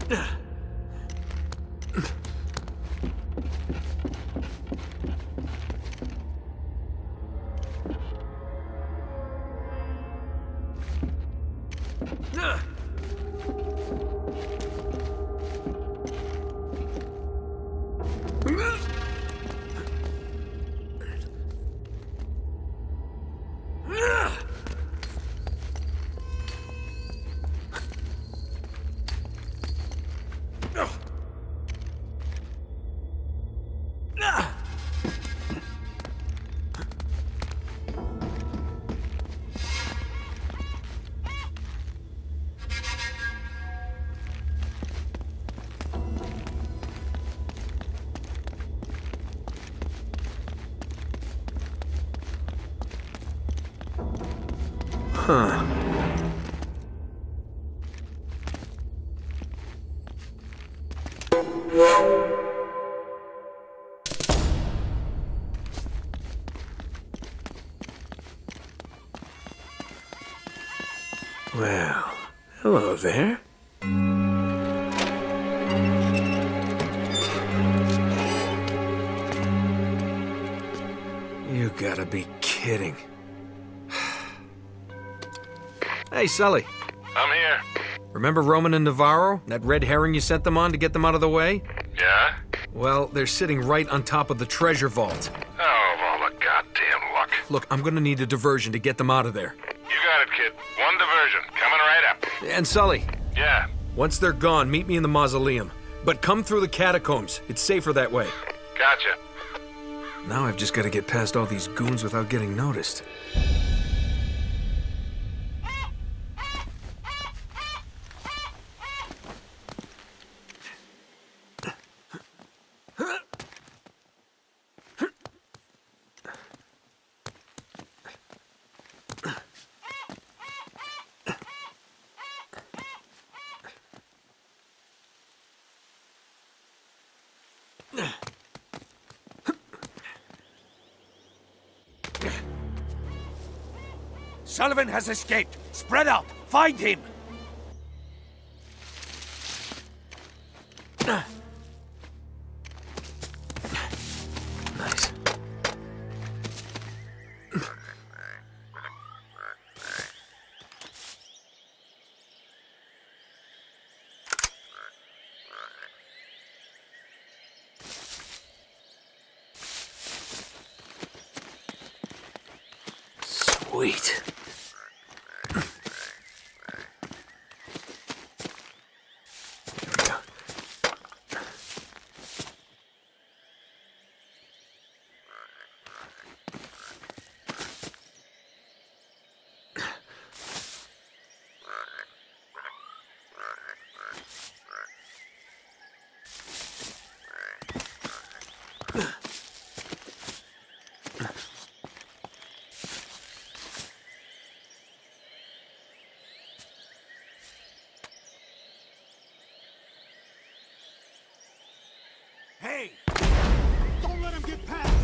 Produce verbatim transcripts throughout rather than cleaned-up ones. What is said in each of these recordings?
Huh. Well, hello there. You gotta be kidding. Hey, Sully. I'm here. Remember Roman and Navarro? That red herring you sent them on to get them out of the way? Yeah? Well, they're sitting right on top of the treasure vault. Oh, of all the goddamn luck. Look, I'm gonna need a diversion to get them out of there. You got it, kid. One diversion. Coming right up. And Sully, Yeah. once they're gone, meet me in the mausoleum. But come through the catacombs. It's safer that way. Gotcha. Now I've just gotta get past all these goons without getting noticed. Sullivan has escaped. Spread out. Find him. Nice. Sweet. Hey! Don't let him get past!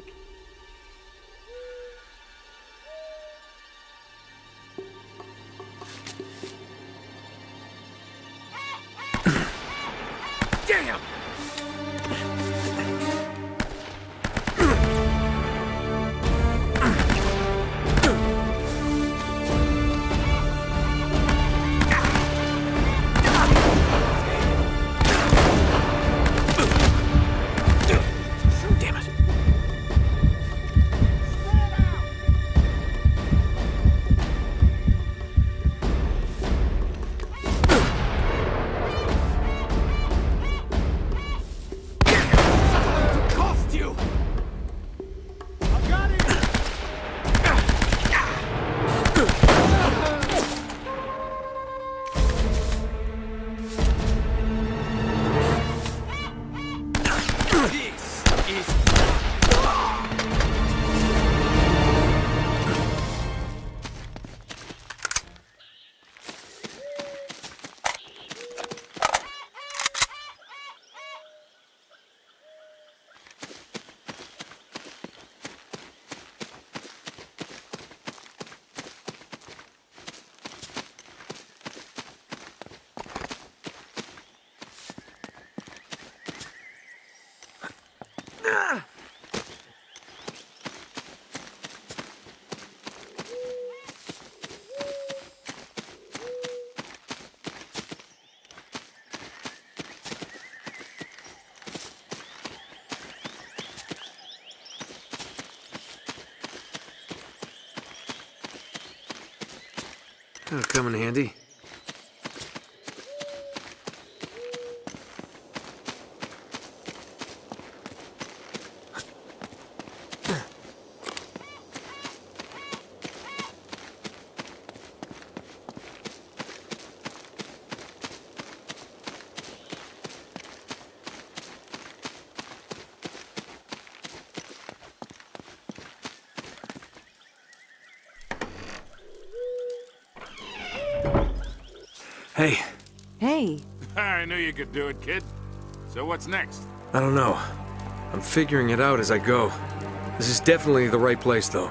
think. Damn! Damn it. Cost you! I got it! This is... That'll come in handy. Hey, Hey, I knew you could do it, kid. So what's next? I don't know. I'm figuring it out as I go. This is definitely the right place, though.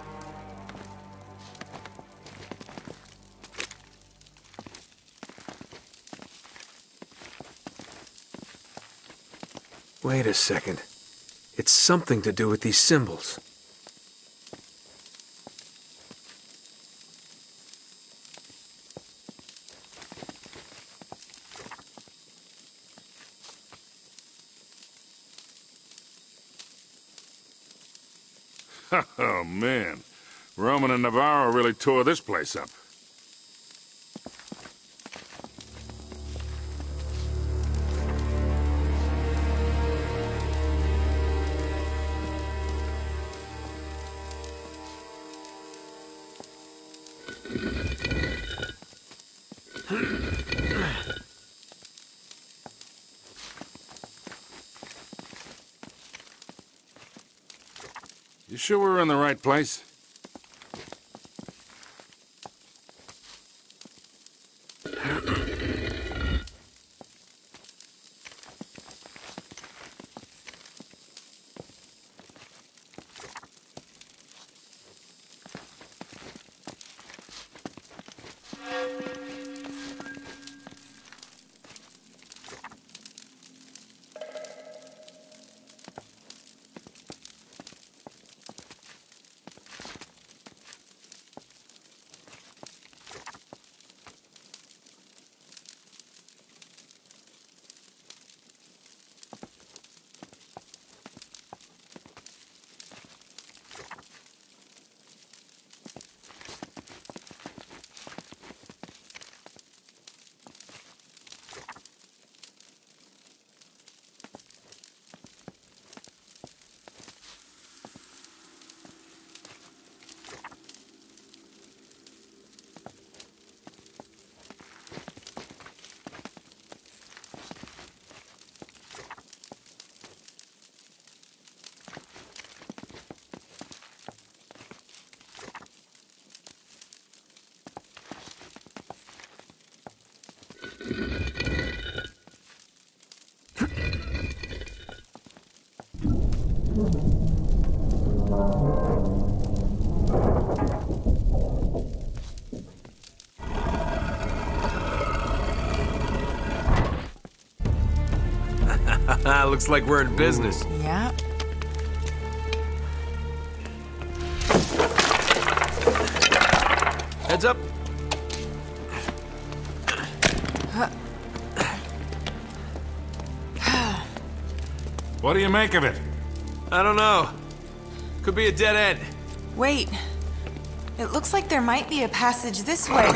Wait a second. It's something to do with these symbols. Oh, man. Roman and Navarro really tore this place up. You sure we're in the right place? Looks like we're in business. Yeah. Heads up. What do you make of it? I don't know. Could be a dead end. Wait. It looks like there might be a passage this way.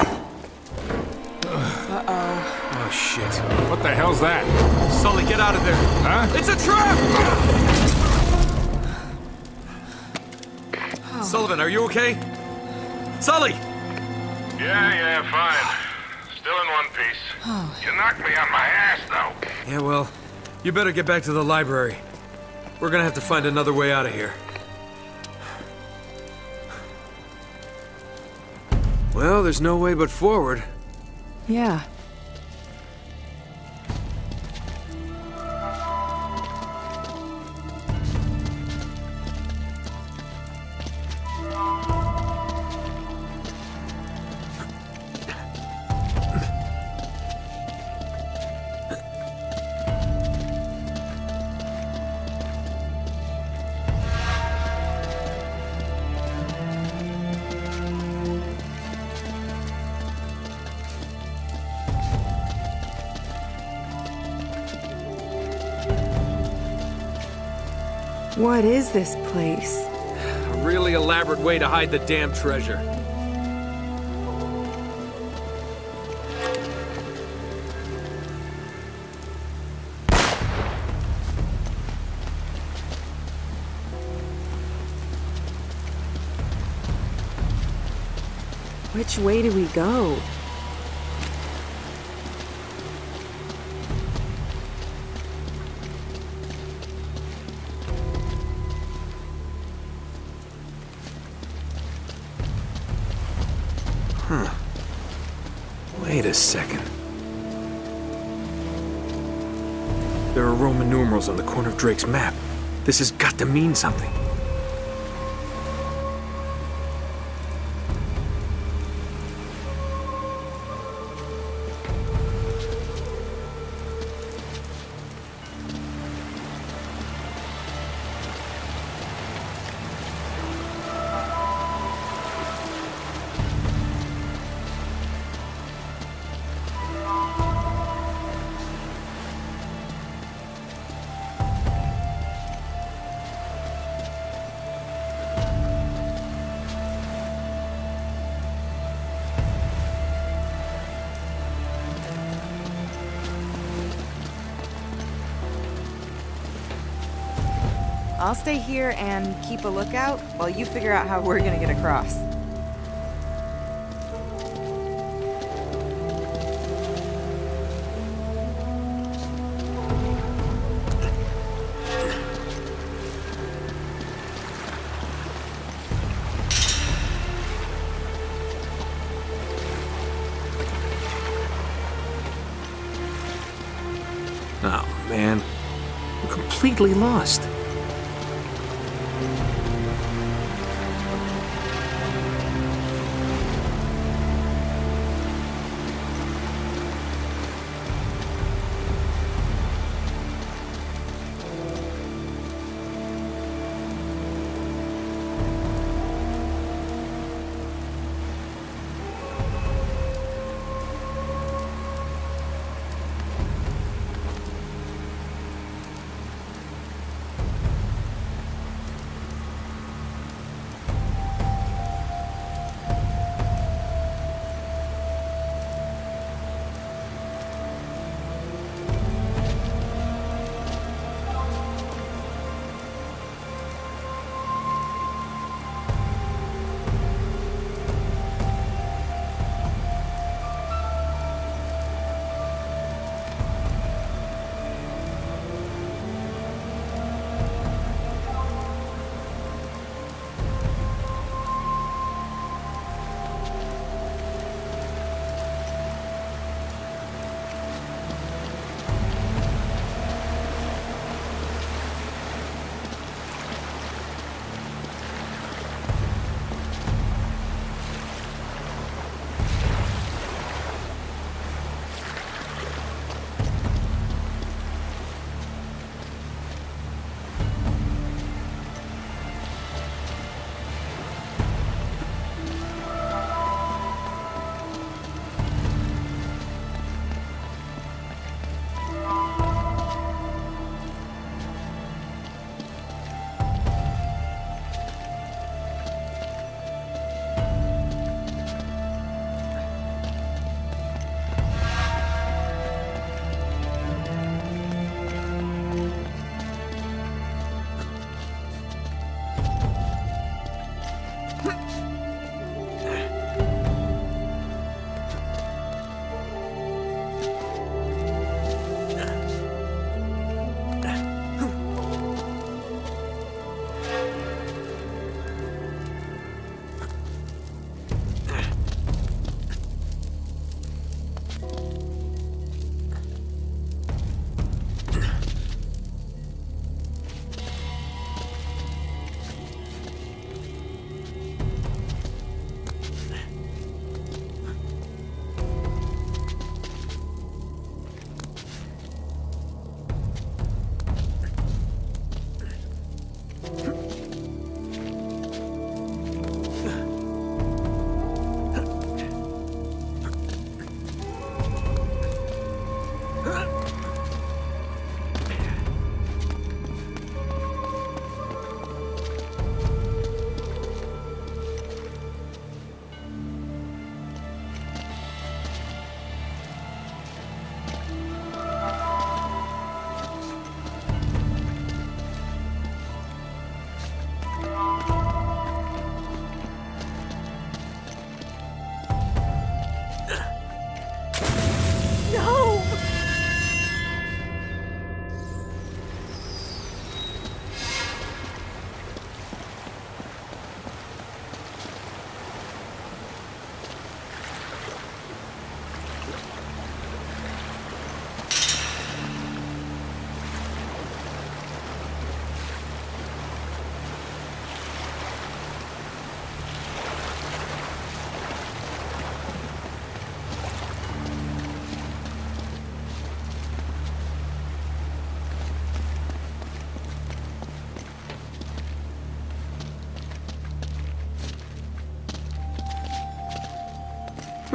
Uh-oh. Oh, shit. What the hell's that? Sully, get out of there. Huh? It's a trap! Oh. Sullivan, are you okay? Sully! Yeah, yeah, fine. Still in one piece. Oh. You knocked me on my ass, though. Yeah, well, you better get back to the library. We're gonna have to find another way out of here. Well, there's no way but forward. Yeah. What is this place? A really elaborate way to hide the damn treasure. Which way do we go? Huh. Wait a second. There are Roman numerals on the corner of Drake's map. This has got to mean something. I'll stay here and keep a lookout while you figure out how we're gonna get across. Oh, man. I'm completely lost.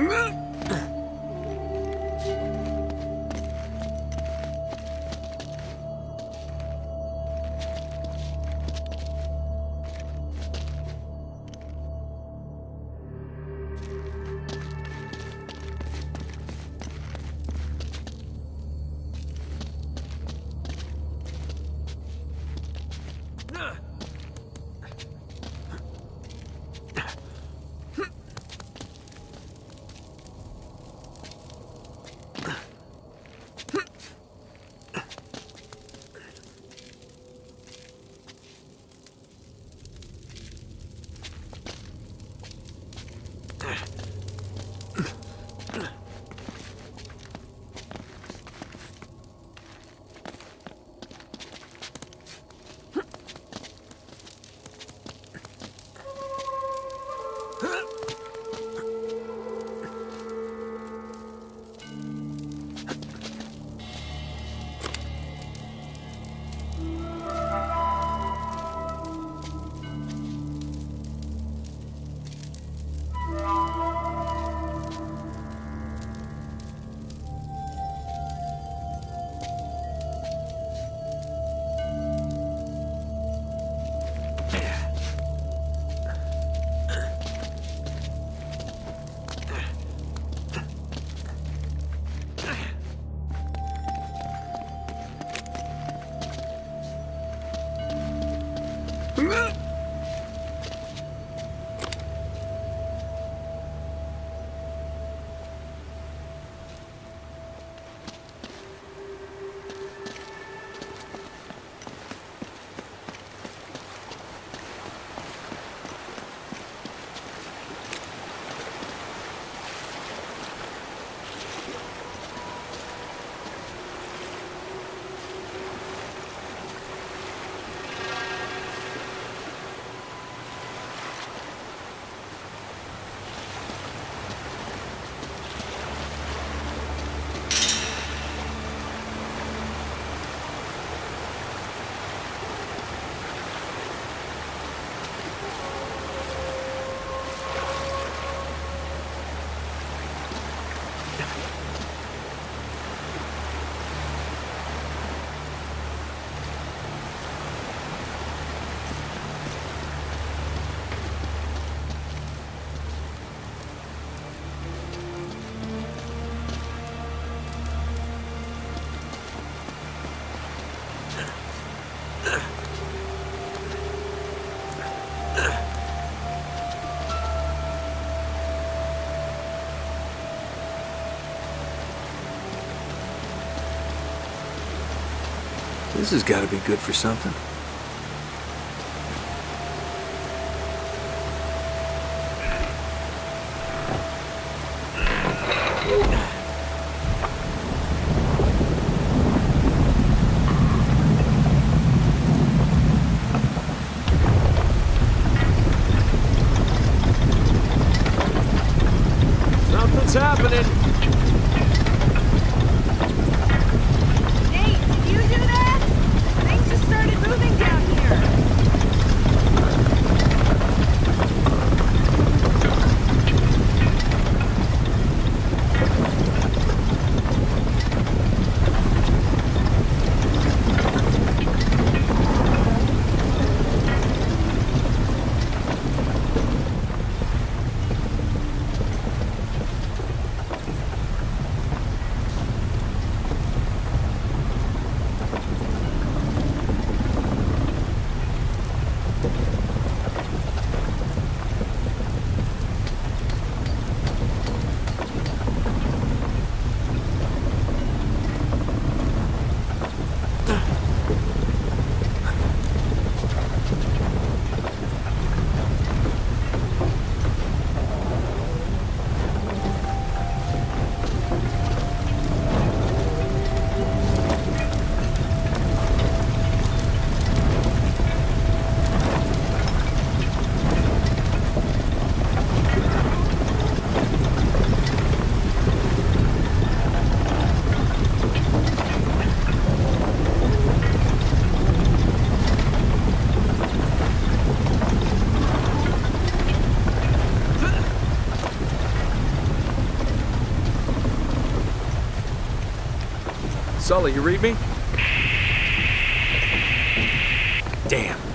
This has got to be good for something. Something's happening. Nate, did you do that? Things just started moving Sully, you read me? Damn.